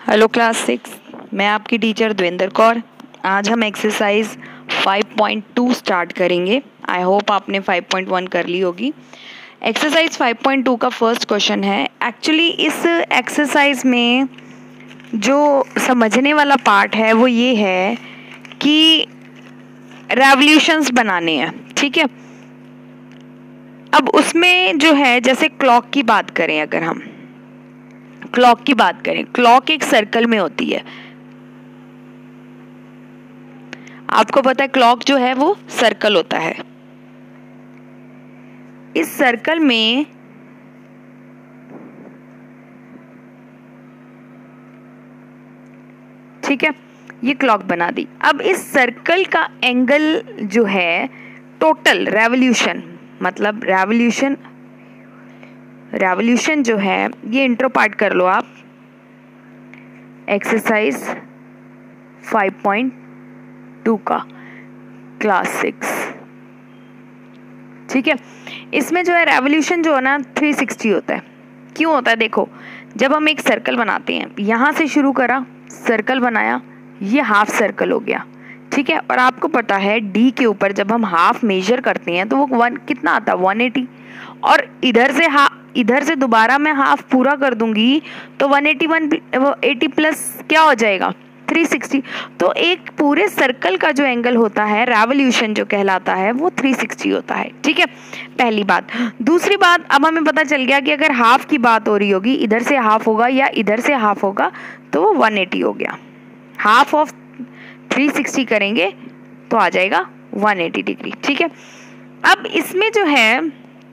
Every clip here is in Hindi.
हेलो क्लास 6, मैं आपकी टीचर देवेंद्र कौर। आज हम एक्सरसाइज 5.2 स्टार्ट करेंगे। आई होप आपने 5.1 कर ली होगी। एक्सरसाइज 5.2 का फर्स्ट क्वेश्चन है। एक्चुअली इस एक्सरसाइज में जो समझने वाला पार्ट है वो ये है कि रेवोल्यूशंस बनाने हैं, ठीक है। अब उसमें जो है, जैसे क्लॉक की बात करें, अगर हम क्लॉक की बात करें, क्लॉक एक सर्कल में होती है। आपको पता है क्लॉक जो है वो सर्कल होता है। इस सर्कल में ठीक है, ये क्लॉक बना दी। अब इस सर्कल का एंगल जो है टोटल रेवोल्यूशन, मतलब रेवोल्यूशन जो है, ये इंट्रो पार्ट कर लो आप। एक्सरसाइज 5.2 का क्लास 6, ठीक है। इसमें जो है रेवोल्यूशन जो है ना 360 होता है। क्यों होता है? देखो, जब हम एक सर्कल बनाते हैं, यहाँ से शुरू करा, सर्कल बनाया, ये हाफ सर्कल हो गया, ठीक है। और आपको पता है डी के ऊपर जब हम हाफ मेजर करते हैं तो वो कितना आता है? 180। और इधर से दोबारा मैं हाफ पूरा कर दूंगी तो 180 प्लस क्या हो जाएगा? 360। तो एक पूरे सर्कल का जो एंगल होता है, रेवोल्यूशन जो कहलाता है, वो 360 होता है, ठीक है। पहली बात। दूसरी बात, अब हमें पता चल गया कि अगर हाफ की बात हो रही होगी, इधर से हाफ होगा या इधर से हाफ होगा, तो वो 180 हो गया। हाफ ऑफ 360 करेंगे तो आ जाएगा 180 डिग्री, ठीक है। अब इसमें जो है,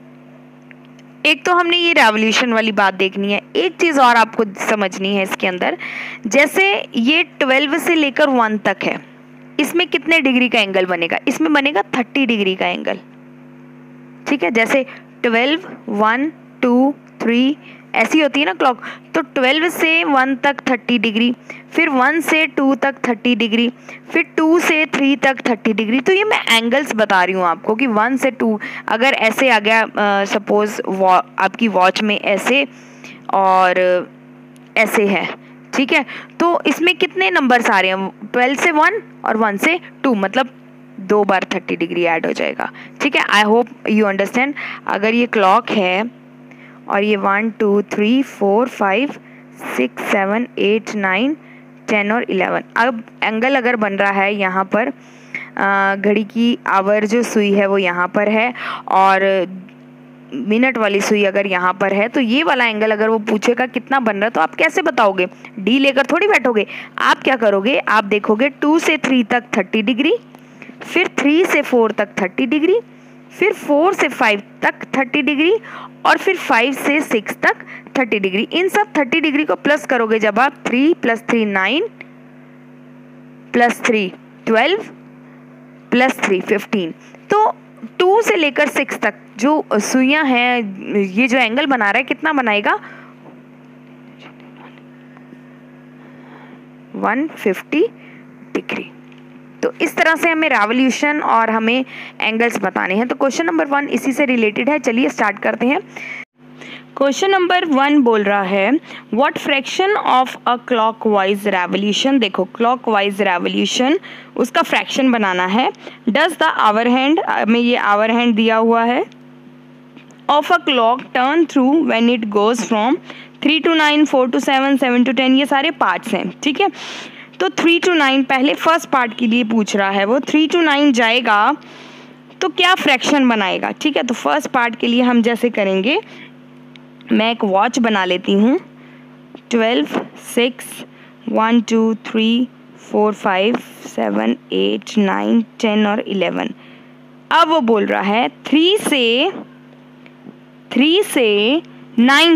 एक तो हमने ये रेवोल्यूशन वाली बात देखनी है। एक चीज और आपको समझनी है इसके अंदर, जैसे ये 12 से लेकर 1 तक है, इसमें कितने डिग्री का एंगल बनेगा? इसमें बनेगा 30 डिग्री का एंगल, ठीक है। जैसे 12, 1, 2, 3 ऐसी होती है ना क्लॉक। तो 12 से 1 तक 30 डिग्री, फिर 1 से 2 तक 30 डिग्री, फिर 2 से 3 तक 30 डिग्री। तो ये मैं एंगल्स बता रही हूँ आपको कि 1 से 2 अगर ऐसे आ गया, सपोज आपकी वॉच में ऐसे और ऐसे है, ठीक है। तो इसमें कितने नंबर्स आ रहे हैं? 12 से 1 और 1 से 2, मतलब 2 बार 30 डिग्री ऐड हो जाएगा, ठीक है। I hope you understand. अगर ये क्लॉक है और ये 1, 2, 3, 4, 5, 6, 7, 8, 9, 10 और 11। अब एंगल अगर बन रहा है यहाँ पर, घड़ी की आवर जो सुई है वो यहाँ पर है और मिनट वाली सुई अगर यहाँ पर है, तो ये वाला एंगल अगर वो पूछेगा कितना बन रहा है, तो आप कैसे बताओगे? डी लेकर थोड़ी बैठोगे। आप क्या करोगे? आप देखोगे 2 से 3 तक 30 डिग्री, फिर 3 से 4 तक 30 डिग्री, फिर 4 से 5 तक 30 डिग्री, और फिर 5 से 6 तक 30 डिग्री। इन सब 30 डिग्री को प्लस करोगे जब आप, 3 + 3 9, + 3 12, + 3 15। तो 2 से लेकर 6 तक जो सुइयां हैं, ये जो एंगल बना रहा है, कितना बनाएगा? 150 डिग्री। तो इस तरह से हमें रेवोल्यूशन और हमें एंगल्स बताने हैं। तो क्वेश्चन नंबर 1 इसी से रिलेटेड है। चलिए स्टार्ट करते हैं। क्वेश्चन नंबर 1 बोल रहा है, what fraction of a clockwise revolution. देखो, क्लॉकवाइज रेवोल्यूशन, उसका फ्रैक्शन बनाना है। डज द आवर हैंड, में ये आवर हैंड दिया हुआ है, of a clock turn through when it goes from 3 to 9, 4 to 7, 7 to 10, ये सारे पार्ट्स हैं, ठीक है। तो 3 to 9 पहले फर्स्ट पार्ट के लिए पूछ रहा है, वो 3 to 9 जाएगा तो क्या फ्रैक्शन बनाएगा, ठीक है। तो फर्स्ट पार्ट के लिए हम जैसे करेंगे, मैं एक वॉच बना लेती हूँ। 12, 6, 1, 2, 3, 4, 5, 7, 8, 9, 10 और 11। अब वो बोल रहा है 3 से 9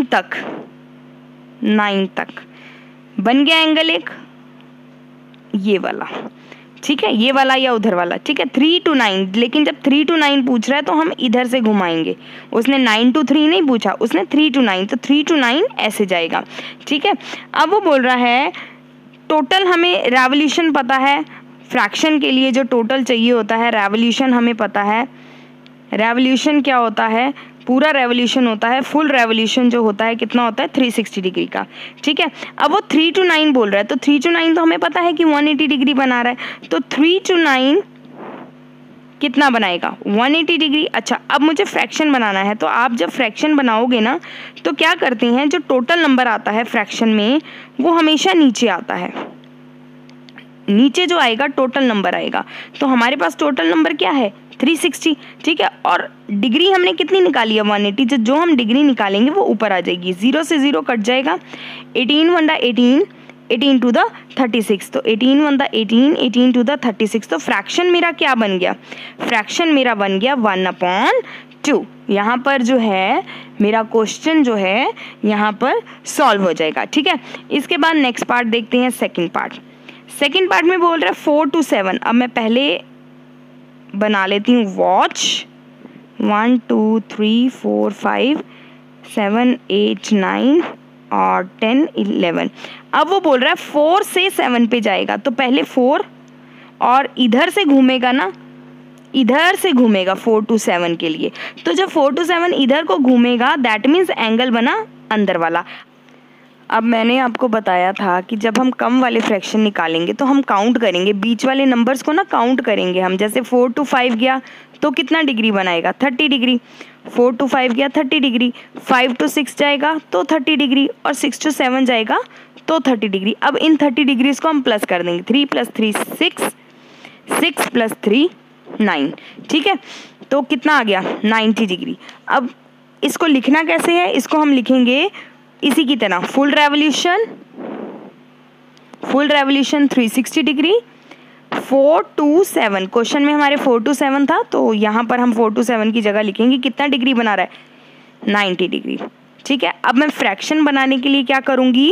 तक बन गया एंगल एक, ये वाला, ठीक है, ये वाला या उधर वाला, ठीक है। 3 to 9, लेकिन जब 3 to 9 पूछ रहा है तो हम इधर से घुमाएंगे। उसने 9 to 3 नहीं पूछा, उसने 3 to 9, तो 3 to 9 ऐसे जाएगा, ठीक है। अब वो बोल रहा है टोटल, हमें रेवोल्यूशन पता है, फ्रैक्शन के लिए जो टोटल चाहिए होता है, रेवोल्यूशन हमें पता है। रेवोल्यूशन क्या होता है? पूरा रेवोल्यूशन होता है, फुल रेवोल्यूशन जो होता है कितना होता है 360 डिग्री का, ठीक है। अब वो 3 to 9 बोल रहा है, तो 3 to 9 तो हमें पता है कि 180 डिग्री बना रहा है, तो 3 to 9 कितना बनाएगा 180 डिग्री। अच्छा, अब मुझे फ्रैक्शन बनाना है, तो आप जब फ्रैक्शन बनाओगे ना तो क्या करते हैं, जो टोटल नंबर आता है फ्रैक्शन में वो हमेशा नीचे आता है, नीचे जो आएगा टोटल नंबर आएगा। तो हमारे पास टोटल नंबर क्या है 360, ठीक है। और डिग्री हमने कितनी निकाली है 180, जो हम डिग्री निकालेंगे वो ऊपर आ जाएगी, 0 से 0 कट जाएगा, 18 1 18, 18 to the 36, तो 18 1 18, 18 to the 36, तो फ्रैक्शन मेरा क्या बन गया, फ्रैक्शन मेरा बन गया 1/2। यहाँ पर जो है मेरा क्वेश्चन जो है यहाँ पर सॉल्व हो जाएगा, ठीक है। इसके बाद नेक्स्ट पार्ट देखते हैं, सेकंड पार्ट। सेकंड पार्ट में बोल रहा है 4 to 7। अब मैं पहले बना लेती हूँ वॉच, 1 2 3 4 5 7 8 9 और 10 11। अब वो बोल रहा है 4 से 7 पे जाएगा, तो पहले 4 और इधर से घूमेगा ना, इधर से घूमेगा 4 to 7 के लिए, तो जब 4 to 7 इधर को घूमेगा दैट मीन्स एंगल बना अंदर वाला। अब मैंने आपको बताया था कि जब हम कम वाले फ्रैक्शन निकालेंगे तो हम काउंट करेंगे, बीच वाले नंबर्स को ना काउंट करेंगे हम। जैसे 4 to 5 गया तो कितना डिग्री बनाएगा 30 डिग्री, 4 to 5 गया 30 डिग्री, 5 to 6 जाएगा तो 30 डिग्री, और 6 to 7 जाएगा तो 30 डिग्री। अब इन 30 डिग्रीज को हम प्लस कर देंगे, 3 + 3 6, 6 + 3 9, ठीक है। तो कितना आ गया 90 डिग्री। अब इसको लिखना कैसे है, इसको हम लिखेंगे इसी की तरह, full revolution 360 degree, 4 to 7। Question में हमारे 4 to 7 था, तो यहाँ पर हम 4 to 7 की जगह लिखेंगे कितना डिग्री बना रहा है 90 डिग्री, ठीक है। अब मैं फ्रैक्शन बनाने के लिए क्या करूँगी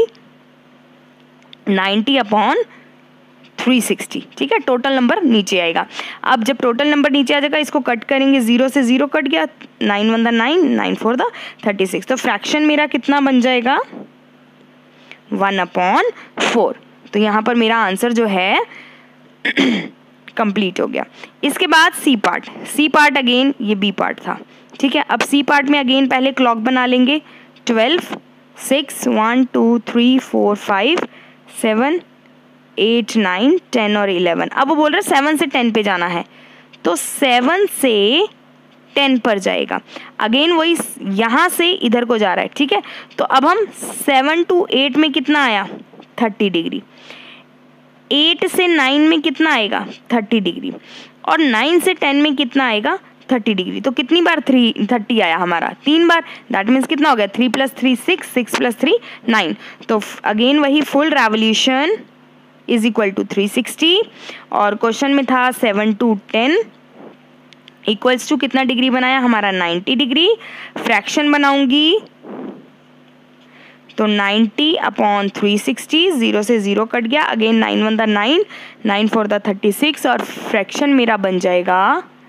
90/360, ठीक है। टोटल नंबर नीचे आएगा। अब जब टोटल नंबर नीचे आ जाएगा इसको कट करेंगे, 0 से 0 कट गया, 9 1 9, 9 4 36, तो फ्रैक्शन मेरा कितना बन जाएगा 1/4। तो यहाँ पर मेरा आंसर जो है कंप्लीट हो गया। इसके बाद सी पार्ट अगेन ये बी पार्ट था, ठीक है। अब सी पार्ट में अगेन पहले क्लॉक बना लेंगे, 12 6 1 2 3 4 5 7 8 9 10 और 11। अब वो बोल रहे 7 से 10 पे जाना है, तो 7 से 10 पर जाएगा। अगेन वही यहाँ से इधर को जा रहा है, ठीक है। तो अब हम 7 to 8 में कितना आया 30 डिग्री, 8 से 9 में कितना आएगा 30 डिग्री, और 9 से 10 में कितना आएगा 30 डिग्री। तो कितनी बार 30 आया हमारा 3 बार, दैट मीन्स कितना हो गया 3 + 3 6, 6 + 3 9। तो अगेन वही फुल रेवोल्यूशन = 360, और क्वेश्चन में था 7 to 10 इक्वल्स टू कितना डिग्री बनाया हमारा 90 डिग्री। फ्रैक्शन बनाऊंगी तो 90/360, 0 से 0 कट गया, अगेन 9 1 9, 9 4 36, और फ्रैक्शन मेरा बन जाएगा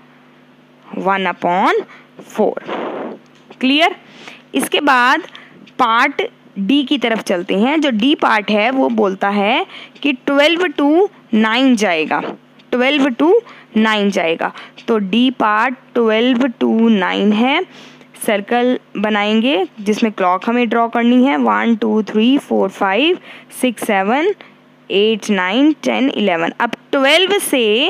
1/4। क्लियर। इसके बाद पार्ट डी की तरफ चलते हैं। जो डी पार्ट है वो बोलता है कि 12 to 9 जाएगा, 12 to 9 जाएगा। तो डी पार्ट 12 to 9 है। सर्कल बनाएंगे जिसमें क्लॉक हमें ड्रॉ करनी है, 1 2 3 4 5 6 7 8 9 10 11। अब 12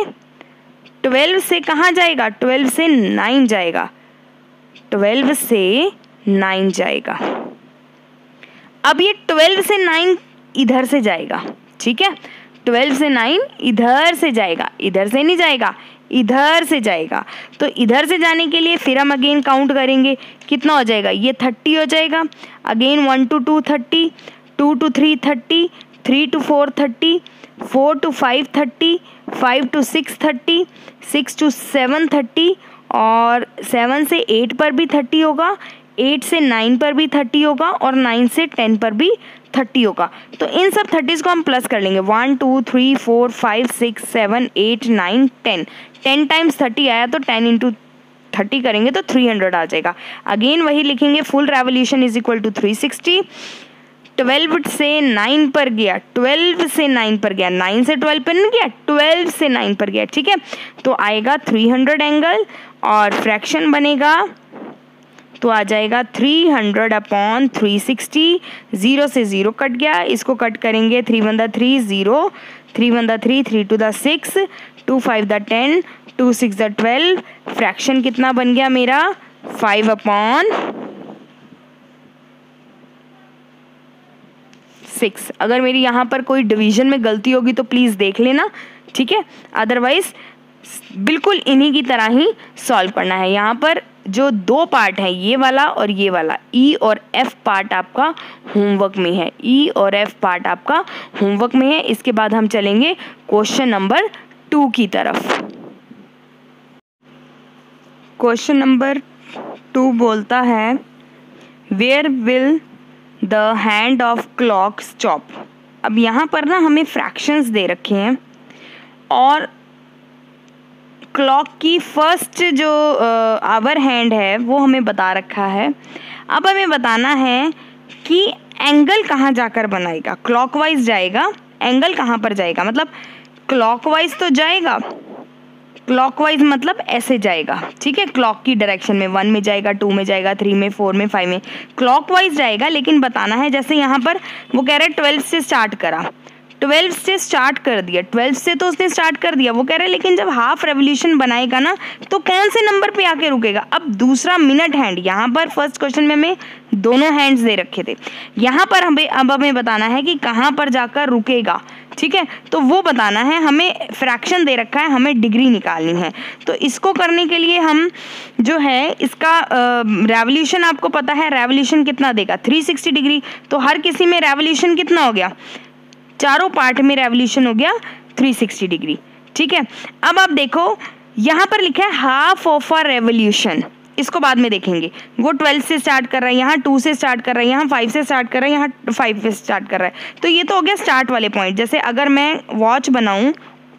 से कहाँ जाएगा, 12 से 9 जाएगा, 12 से 9 जाएगा। अब ये 12 से 9 इधर से जाएगा, ठीक है। 12 से 9 इधर से जाएगा, इधर से नहीं जाएगा, इधर से जाएगा। तो इधर से जाने के लिए फिर हम अगेन काउंट करेंगे, कितना हो जाएगा, ये 30 हो जाएगा। Again 1 to 2 30, 2 to 3 30, 3 to 4 30, 4 to 5 30, 5 to 6 30, 6 to 7 30, और 7 से 8 पर भी 30 होगा, 8 से 9 पर भी 30 होगा, और 9 से 10 पर भी 30 होगा। तो इन सब 30s को हम प्लस कर लेंगे, 1 2 3 4 5 6 7 8 9 10। 10 टाइम्स 30 आया तो 10 × 30 करेंगे तो 300 आ जाएगा। अगेन वही लिखेंगे, फुल रेवोल्यूशन = 360। 12 से 9 पर गया, 12 से 9 पर गया, 9 से 12 पर नहीं गया, 12 से 9 पर गया, ठीक है। तो आएगा 300 एंगल, और फ्रैक्शन बनेगा तो आ जाएगा 300 अपॉन 360, 0 से 0 कट गया, इसको कट करेंगे 3 1 3 0, 3 1 3, 3 2 6, 2 5 10, 2 6 12, फ्रैक्शन कितना बन गया मेरा 5 अपॉन 6। अगर मेरी यहाँ पर कोई डिवीजन में गलती होगी तो प्लीज़ देख लेना, ठीक है, अदरवाइज बिल्कुल इन्हीं की तरह ही सॉल्व करना है। यहाँ पर जो दो पार्ट है ये वाला और ये वाला, ई और एफ पार्ट आपका होमवर्क में है, ई और एफ पार्ट आपका होमवर्क में है। इसके बाद हम चलेंगे क्वेश्चन नंबर 2 की तरफ। क्वेश्चन नंबर 2 बोलता है where will the hand of clock stop. अब यहाँ पर ना हमें फ्रैक्शंस दे रखे हैं और क्लॉक की फर्स्ट जो आवर हैंड है वो हमें बता रखा है। अब हमें बताना है कि एंगल कहाँ जाकर बनाएगा, क्लॉकवाइज जाएगा, एंगल कहाँ पर जाएगा, मतलब क्लॉकवाइज तो जाएगा, क्लॉकवाइज मतलब ऐसे जाएगा, ठीक है, क्लॉक की डायरेक्शन में 1 में जाएगा, 2 में जाएगा, 3 में, 4 में, 5 में, क्लॉकवाइज जाएगा। लेकिन बताना है जैसे यहाँ पर वो कह रहे 12 से स्टार्ट करा, 12 से स्टार्ट कर दिया, 12 से तो उसने स्टार्ट कर दिया, वो कह रहे लेकिन जब हाफ रेवोल्यूशन बनाएगा ना तो कौन से नंबर पे आके रुकेगा। अब दूसरा मिनट हैंड, यहाँ पर फर्स्ट क्वेश्चन में हमें दोनों हैंड्स दे रखे थे, यहाँ पर हमें बताना है कि कहाँ पर जाकर रुकेगा, ठीक है, तो वो बताना है। हमें फ्रैक्शन दे रखा है, हमें डिग्री निकालनी है। तो इसको करने के लिए हम जो है इसका रेवोल्यूशन, आपको पता है रेवोल्यूशन कितना देगा 360 डिग्री, तो हर किसी में रेवोल्यूशन कितना हो गया, चारों पार्ट में रेवोल्यूशन हो गया 360 डिग्री, ठीक है। अब आप देखो यहाँ पर लिखा है हाफ ऑफ अ रेवोल्यूशन, इसको बाद में देखेंगे। वो 12 से स्टार्ट कर रहा है, यहाँ 2 से स्टार्ट कर रहा है, यहाँ 5 से स्टार्ट कर रहा है, यहाँ 5 से स्टार्ट कर रहा है। तो ये तो हो गया स्टार्ट वाले पॉइंट। जैसे अगर मैं वॉच बनाऊँ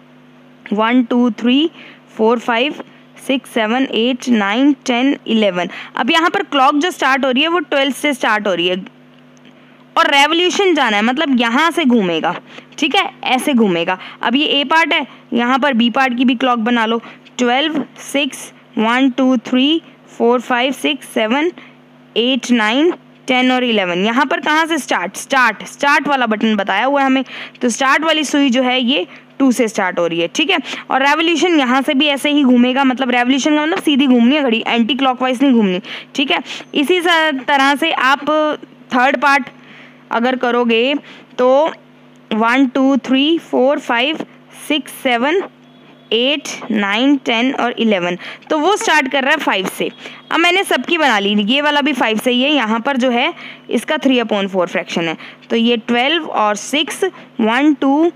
1 2 3 4 5 6 7 8 9 10 11, अब यहाँ पर क्लॉक जो स्टार्ट हो रही है वो 12 से स्टार्ट हो रही है और रेवोल्यूशन जाना है, मतलब यहाँ से घूमेगा, ठीक है, ऐसे घूमेगा। अब ये ए पार्ट है, यहाँ पर बी पार्ट की भी क्लॉक बना लो, 12 6 1 2 3 4 5 6 7 8 9 10 और 11। यहाँ पर कहाँ से स्टार्ट वाला बटन बताया हुआ है हमें, तो स्टार्ट वाली सुई जो है ये 2 से स्टार्ट हो रही है, ठीक है। और रेवोल्यूशन यहाँ से भी ऐसे ही घूमेगा, मतलब रेवोल्यूशन का मतलब सीधी घूमनी है घड़ी, एंटी क्लॉकवाइज नहीं घूमनी, ठीक है। इसी तरह से आप थर्ड पार्ट अगर करोगे तो 1 2 3 4 5 6 7 8 9 10 और 11, तो वो स्टार्ट कर रहा है 5 से। अब मैंने सबकी बना ली, ये वाला भी 5 से ही है, यहाँ पर जो है इसका 3/4 फ्रैक्शन है, तो ये 12 और 6 1 2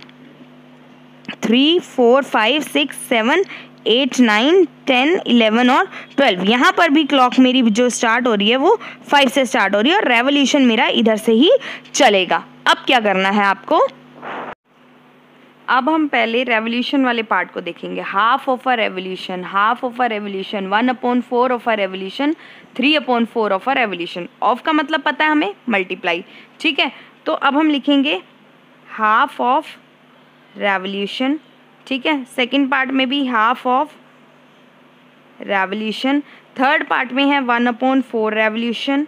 3 4 5 6 7 8 9 10 11 और 12। यहाँ पर भी क्लॉक मेरी जो स्टार्ट हो रही है वो 5 से स्टार्ट हो रही है और रेवोल्यूशन मेरा इधर से ही चलेगा। अब क्या करना है आपको, अब हम पहले रेवोल्यूशन वाले पार्ट को देखेंगे। Half of a revolution, half of a revolution, 1/4 of a revolution, 3/4 of a revolution. Of का मतलब पता है हमें, मल्टीप्लाई, ठीक है। तो अब हम लिखेंगे हाफ ऑफ रेवोल्यूशन, ठीक है। सेकंड पार्ट में भी half of revolution, third part में है 1/4 रेवोल्यूशन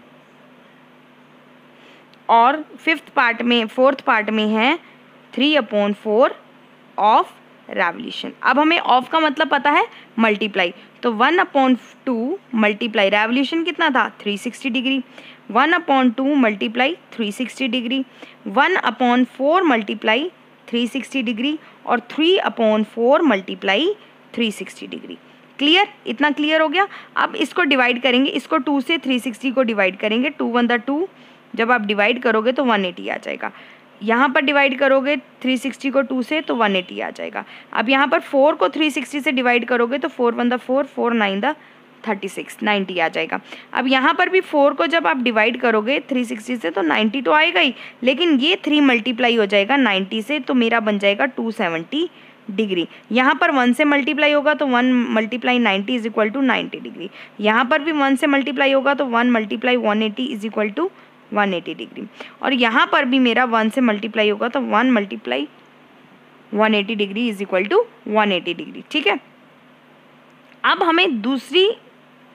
और फोर्थ पार्ट में है 3/4 ऑफ रेवोल्यूशन। अब हमें ऑफ का मतलब पता है मल्टीप्लाई, तो 1/2 मल्टीप्लाई रेवोल्यूशन कितना था 360 degree, 1/2 multiply 360 degree, 1/4 multiply 360 degree और 3/4 मल्टीप्लाई 360 डिग्री। क्लियर, इतना क्लियर हो गया। अब इसको डिवाइड करेंगे, इसको 2 से 360 को डिवाइड करेंगे, 2 1 2, जब आप डिवाइड करोगे तो 180 आ जाएगा। यहाँ पर डिवाइड करोगे 360 को 2 से तो 180 आ जाएगा। अब यहाँ पर 4 को 360 से डिवाइड करोगे तो 4 1 4 4 9 36 90 आ जाएगा। अब यहाँ पर भी 4 को जब आप डिवाइड करोगे 360 से तो 90 तो आएगा ही, लेकिन ये 3 मल्टीप्लाई हो जाएगा 90 से, तो मेरा बन जाएगा 270 डिग्री। यहाँ पर 1 से मल्टीप्लाई होगा तो 1 multiply 90 is equal to 90 degree. यहाँ पर भी 1 से मल्टीप्लाई होगा तो 1 multiply 180 is equal to 180 degree. और यहाँ पर भी मेरा 1 से मल्टीप्लाई होगा तो 1 multiply 180 degree is equal to 180 degree, ठीक है। अब हमें दूसरी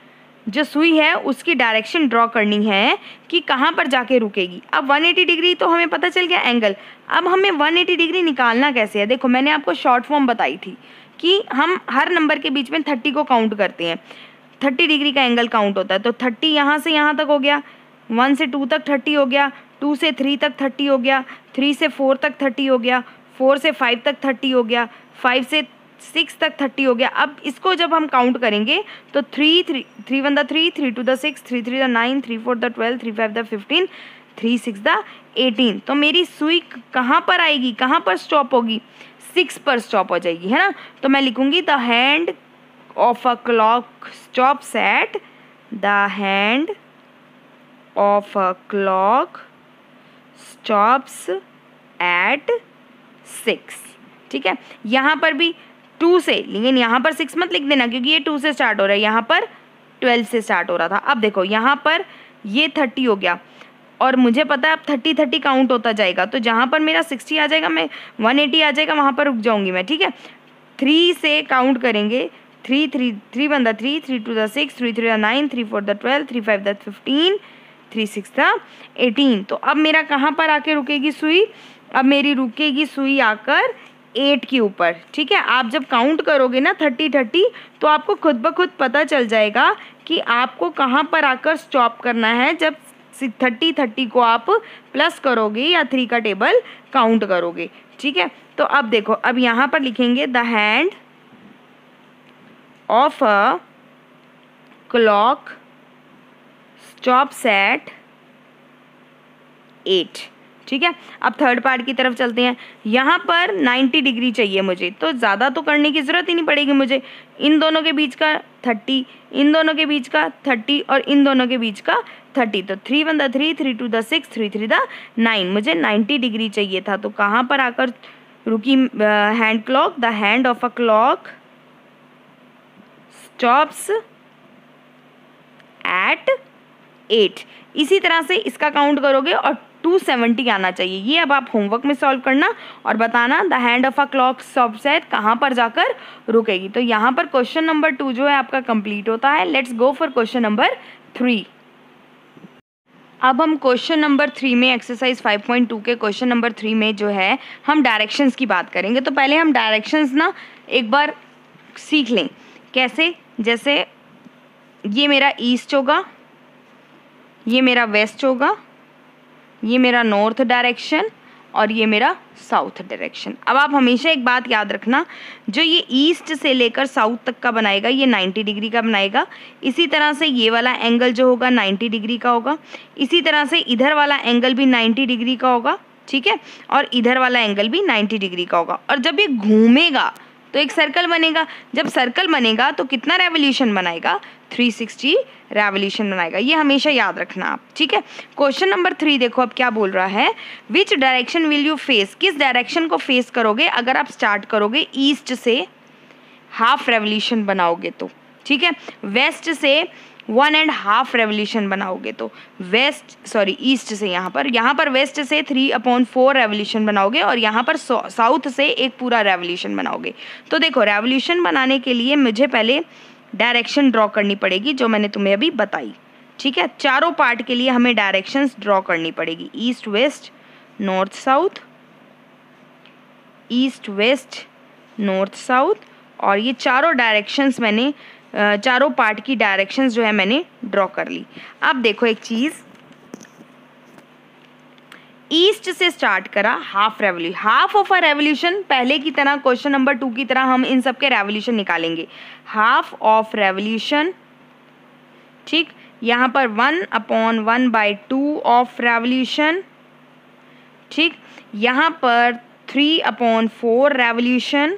जो सुई है उसकी डायरेक्शन ड्रॉ करनी है कि कहाँ पर जाके रुकेगी। अब 180 डिग्री तो हमें पता चल गया एंगल, अब हमें 180 डिग्री निकालना कैसे है। देखो मैंने आपको शॉर्ट फॉर्म बताई थी कि हम हर नंबर के बीच में 30 को काउंट करते हैं, 30 डिग्री का एंगल काउंट होता है। तो 30 यहाँ से यहाँ तक हो गया, 1 से 2 तक 30 हो गया, 2 से 3 तक 30 हो गया, 3 से 4 तक 30 हो गया, 4 से 5 तक 30 हो गया, 5 से 6 तक 30 हो गया। अब इसको जब हम काउंट करेंगे तो 3 1 3 3 2 6 3 3 9 3 4 12 3 5 15 3 6 18। तो मेरी सुई कहाँ पर आएगी, कहाँ पर स्टॉप होगी, 6 पर स्टॉप हो जाएगी, है ना। तो मैं लिखूंगी the hand of a clock stops at, the hand of a clock stops at 6। ठीक है, यहाँ पर भी 2 से, लेकिन यहाँ पर 6 मत लिख देना क्योंकि ये 2 से स्टार्ट हो रहा है, यहाँ पर 12 से स्टार्ट हो रहा था। अब देखो यहाँ पर ये 30 हो गया और मुझे पता है अब 30 30 काउंट होता जाएगा, तो जहाँ पर मेरा 60 आ जाएगा, मैं 180 आ जाएगा, वहाँ पर रुक जाऊँगी मैं। ठीक है, 3 से काउंट करेंगे, 3 3 3 1 3 3 2 6 3 3 9 3 4 12 3 5 15 3 6 18। तो अब मेरा कहाँ पर आके रुकेगी सुई, अब मेरी रुकेगी सुई आकर 8 के ऊपर। ठीक है, आप जब काउंट करोगे ना 30 30 तो आपको खुद ब खुद पता चल जाएगा कि आपको कहाँ पर आकर स्टॉप करना है जब 30 30 को आप प्लस करोगे या 3 का टेबल काउंट करोगे। ठीक है, तो अब देखो, अब यहाँ पर लिखेंगे the hand of a clock stops at 8। ठीक है, अब थर्ड पार्ट की तरफ चलते हैं। यहाँ पर 90 डिग्री चाहिए मुझे, तो ज़्यादा तो करने की ज़रूरत ही नहीं पड़ेगी मुझे। इन दोनों के बीच का 30, इन दोनों के बीच का 30 और इन दोनों के बीच का 30। तो 3 1 3 3 2 6 3 3 9, मुझे 90 डिग्री चाहिए था। तो कहाँ पर आकर रुकी hand clock, the hand of a clock stops at 8। इसी तरह से इसका काउंट करोगे और 270 आना चाहिए। ये अब आप होमवर्क में सॉल्व करना और बताना the hand of a clock stops at कहाँ पर जाकर रुकेगी। तो यहाँ पर क्वेश्चन नंबर 2 जो है आपका कंप्लीट होता है। Let's go for question number 3। अब हम क्वेश्चन नंबर 3 में एक्सरसाइज 5.2 के क्वेश्चन नंबर 3 में जो है हम डायरेक्शंस की बात करेंगे। तो पहले हम डायरेक्शंस ना एक बार सीख लें। कैसे, जैसे ये मेरा ईस्ट होगा, ये मेरा वेस्ट होगा, ये मेरा नॉर्थ डायरेक्शन और ये मेरा साउथ डायरेक्शन। अब आप हमेशा एक बात याद रखना, जो ये ईस्ट से लेकर साउथ तक का बनाएगा ये 90 डिग्री का बनाएगा। इसी तरह से ये वाला एंगल जो होगा 90 डिग्री का होगा। इसी तरह से इधर वाला एंगल भी 90 डिग्री का होगा। ठीक है, और इधर वाला एंगल भी 90 डिग्री का होगा। और जब ये घूमेगा तो एक सर्कल बनेगा। जब सर्कल बनेगा तो कितना रेवोल्यूशन बनाएगा, 360 रेवोल्यूशन बनाएगा। ये हमेशा याद रखना आप। ठीक है, क्वेश्चन नंबर 3 देखो अब क्या बोल रहा है। Which direction will you face, किस डायरेक्शन को फेस करोगे अगर आप स्टार्ट करोगे ईस्ट से हाफ रेवोल्यूशन बनाओगे तो। ठीक है, वेस्ट से 1.5 रेवोल्यूशन बनाओगे तो ईस्ट से यहाँ पर वेस्ट से 3/4 रेवोल्यूशन बनाओगे और यहाँ पर साउथ से एक पूरा रेवोल्यूशन बनाओगे। तो देखो, रेवोल्यूशन बनाने के लिए मुझे पहले डायरेक्शन ड्रॉ करनी पड़ेगी जो मैंने तुम्हें अभी बताई। ठीक है, चारों पार्ट के लिए हमें डायरेक्शंस ड्रॉ करनी पड़ेगी, east west north south, east west north south. और ये चारों डायरेक्शंस मैंने चारों पार्ट की डायरेक्शंस जो है मैंने ड्रॉ कर ली। अब देखो एक चीज़, ईस्ट से स्टार्ट करा हाफ ऑफ अ रेवोल्यूशन, पहले की तरह क्वेश्चन नंबर 2 की तरह हम इन सब के रेवोल्यूशन निकालेंगे। हाफ ऑफ रेवोल्यूशन, ठीक, यहाँ पर 1/1/2 ऑफ रेवोल्यूशन, ठीक, यहाँ पर 3/4 रेवोल्यूशन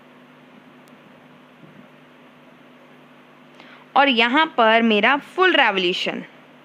और यहाँ पर मेरा फुल रेवोल्यूशन,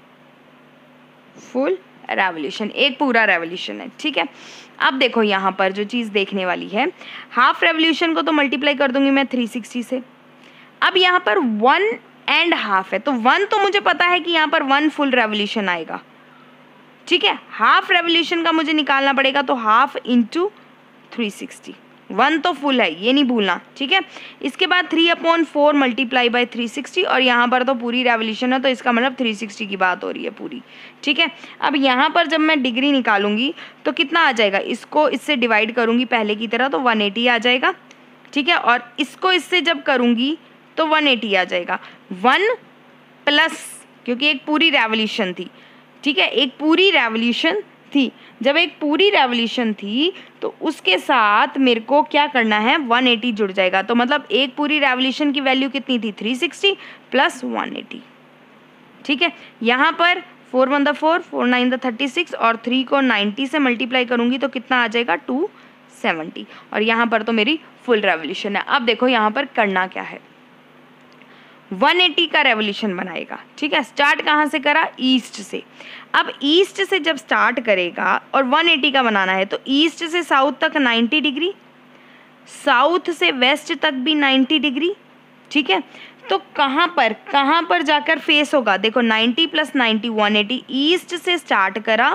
एक पूरा रेवोल्यूशन है। ठीक है, अब देखो यहाँ पर जो चीज़ देखने वाली है, हाफ रेवोल्यूशन को तो मल्टीप्लाई कर दूंगी मैं 360 से। अब यहाँ पर 1.5 है, तो 1 तो मुझे पता है कि यहाँ पर 1 फुल रेवोल्यूशन आएगा। ठीक है, हाफ रेवोल्यूशन का मुझे निकालना पड़ेगा, तो हाफ इंटू 360। 1 तो फुल है, ये नहीं भूलना, ठीक है। इसके बाद 3/4 मल्टीप्लाई बाय 360, और यहाँ पर तो पूरी रेवोल्यूशन है तो इसका मतलब 360 की बात हो रही है पूरी, ठीक है। अब यहाँ पर जब मैं डिग्री निकालूंगी तो कितना आ जाएगा, इसको इससे डिवाइड करूँगी पहले की तरह तो 180 आ जाएगा, ठीक है। और इसको इससे जब करूँगी तो 180 आ जाएगा, 1 प्लस, क्योंकि एक पूरी रेवोल्यूशन थी, ठीक है, एक पूरी रेवोल्यूशन थी। जब एक पूरी रेवोल्यूशन थी तो उसके साथ मेरे को क्या करना है, 180 जुड़ जाएगा। तो मतलब एक पूरी रेवोल्यूशन की वैल्यू कितनी थी, 360 प्लस 180, ठीक है। यहाँ पर 4 1 4, 4 9 36, और 3 को 90 से मल्टीप्लाई करूँगी तो कितना आ जाएगा, 270, और यहाँ पर तो मेरी फुल रेवोल्यूशन है। अब देखो यहाँ पर करना क्या है, 180 का रेवोल्यूशन बनाएगा, ठीक है। स्टार्ट कहाँ से करा, ईस्ट से। अब ईस्ट से जब स्टार्ट करेगा और 180 का बनाना है तो ईस्ट से साउथ तक 90 डिग्री, साउथ से वेस्ट तक भी 90 डिग्री, ठीक है। तो कहाँ पर जाकर फेस होगा, देखो 90 प्लस 90 180, ईस्ट से स्टार्ट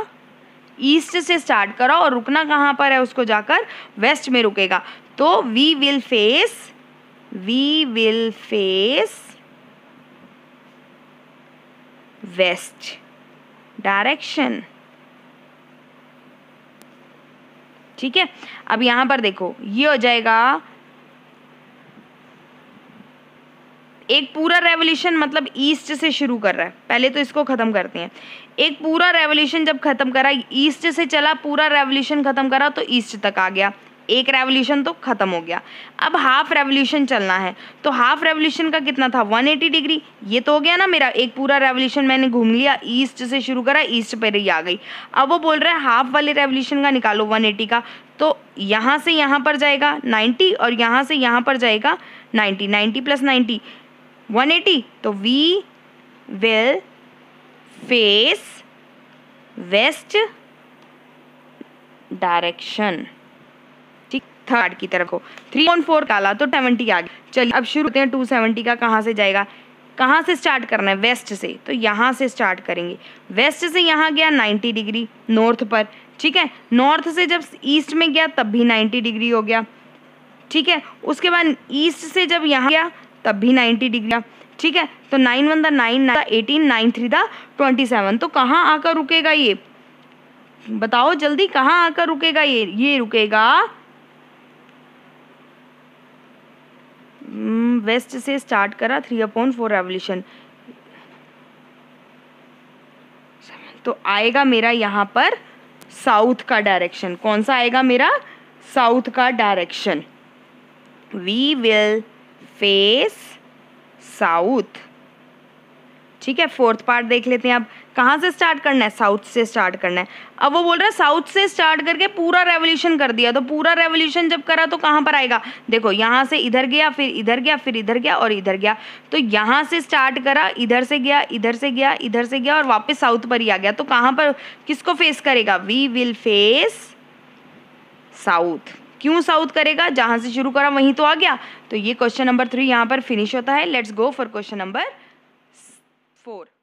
करा और रुकना कहाँ पर है, उसको जाकर वेस्ट में रुकेगा। तो we will face west direction, ठीक है। अब यहां पर देखो ये हो जाएगा एक पूरा रेवोल्यूशन, मतलब ईस्ट से शुरू कर रहा है, पहले तो इसको खत्म करते हैं। एक पूरा रेवोल्यूशन जब खत्म करा, ईस्ट से चला, पूरा रेवोल्यूशन खत्म करा तो ईस्ट तक आ गया, एक रेवोल्यूशन तो खत्म हो गया। अब हाफ रेवोल्यूशन चलना है तो हाफ रेवोल्यूशन का कितना था, 180 डिग्री, ये तो हो गया ना मेरा, एक पूरा रेवोल्यूशन मैंने घूम लिया, ईस्ट से शुरू करा, ईस्ट पर ही आ गई। अब वो बोल रहा है हाफ वाले रेवोल्यूशन का निकालो 180 का, तो यहाँ से यहाँ पर जाएगा 90 और यहाँ से यहाँ पर जाएगा 90, 90 प्लस 90 180, तो we will face west direction, ठीक। थर्ड की तरफ को 3/4 काला तो 70 आ गया। चलिए अब शुरू करते हैं, 270 का कहाँ से जाएगा, कहाँ से स्टार्ट करना है, वेस्ट से, तो यहाँ से स्टार्ट करेंगे। वेस्ट से यहाँ गया 90 डिग्री नॉर्थ पर, ठीक है। नॉर्थ से जब ईस्ट में गया तब भी 90 डिग्री हो गया, ठीक है। उसके बाद ईस्ट से जब यहाँ गया तब भी 90 डिग्री, ठीक है। तो 9 1 9 18, 9 3 27, तो कहाँ आकर रुकेगा ये, बताओ जल्दी, कहाँ आकर रुकेगा ये रुकेगा वेस्ट से स्टार्ट करा, 3/4 रेवोल्यूशन, तो आएगा मेरा यहाँ पर साउथ का डायरेक्शन। कौन सा आएगा मेरा, साउथ का direction. We will face south, ठीक है। फोर्थ पार्ट देख लेते हैं। अब कहाँ से स्टार्ट करना है, साउथ से स्टार्ट करना है। अब वो बोल रहा है साउथ से स्टार्ट करके पूरा रेवोल्यूशन कर दिया, तो पूरा रेवोल्यूशन जब करा तो कहाँ पर आएगा, देखो यहाँ से इधर गया, फिर इधर गया, फिर इधर गया और इधर गया, तो यहाँ से स्टार्ट करा, इधर से गया, इधर से गया, इधर से गया और वापस साउथ पर ही आ गया। तो कहाँ पर किसको फेस करेगा, वी विल फेस साउथ। क्यों साउथ करेगा, जहाँ से शुरू करा वहीं तो आ गया। तो ये क्वेश्चन नंबर 3 यहाँ पर फिनिश होता है। Let's go for question number 4।